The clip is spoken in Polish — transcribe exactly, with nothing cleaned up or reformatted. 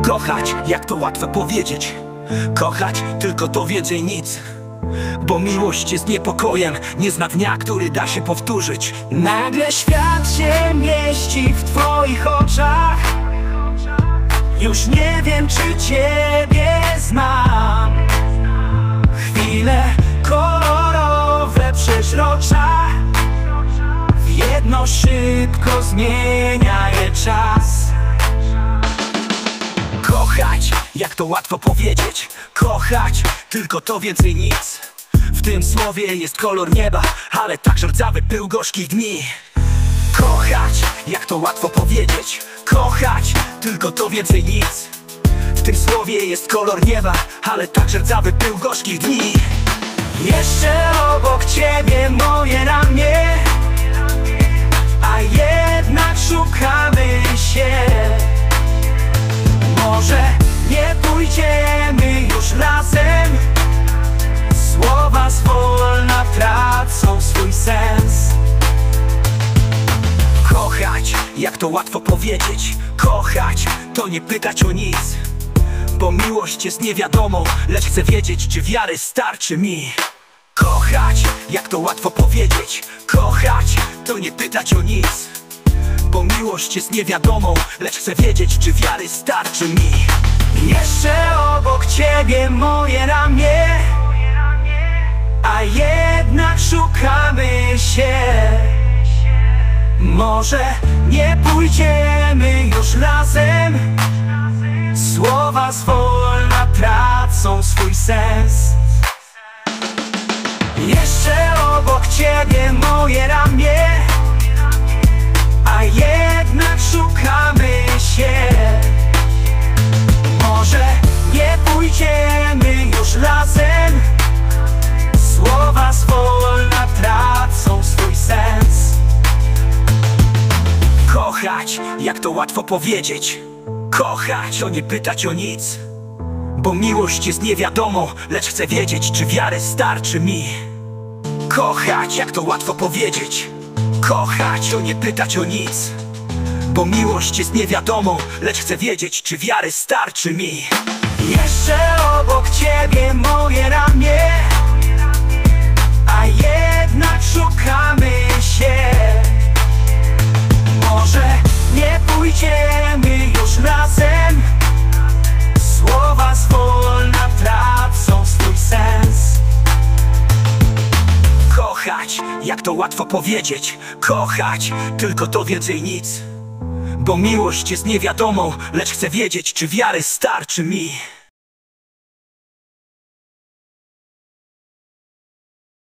Kochać, jak to łatwo powiedzieć. Kochać, tylko to więcej nic. Bo miłość jest niepokojem, nie zna dnia, który da się powtórzyć. Nagle świat się mieści w twoich oczach. Już nie wiem, czy ciebie znam. Chwile kolorowe przeźrocza, w jedno szybko zmienia je czas. Kochać, jak to łatwo powiedzieć. Kochać, tylko to więcej nic. W tym słowie jest kolor nieba, ale także rdzawy pył gorzkich dni. Kochać, jak to łatwo powiedzieć. Kochać, tylko to więcej nic. W tym słowie jest kolor nieba, ale także rdzawy pył gorzkich dni. Jeszcze obok ciebie moje ramię, a jednak szukamy się. Może nie pójdziemy już razem. Słowa zwolna tracą swój sens. Kochać, jak to łatwo powiedzieć. Kochać, to nie pytać o nic. Bo miłość jest niewiadomą, lecz chcę wiedzieć, czy wiary starczy mi. Kochać, jak to łatwo powiedzieć. Kochać, to nie pytać o nic. Bo miłość jest niewiadomą, lecz chcę wiedzieć, czy wiary starczy mi. Jeszcze obok ciebie moje ramię, a jednak szukamy się. Może nie pójdziemy już razem. Słowa zwolna tracą swój sens. Jeszcze obok ciebie moje ramię, a jednak szukamy się. Może nie pójdziemy już razem. Słowa zwolna tracą swój sens. Kochać, jak to łatwo powiedzieć. Kochać, o nie pytać o nic. Bo miłość jest niewiadomą, lecz chcę wiedzieć, czy wiary starczy mi. Kochać, jak to łatwo powiedzieć. Kochać, o nie pytać o nic. Bo miłość jest niewiadomą, lecz chcę wiedzieć, czy wiary starczy mi. Jeszcze obok ciebie moje ramię, a jednak szukamy się. Może nie pójdziemy już razem. Słowa zwolna tracą swój sens. Kochać, jak to łatwo powiedzieć. Kochać, tylko to więcej nic. Bo miłość jest niewiadomą, lecz chcę wiedzieć, czy wiary starczy mi.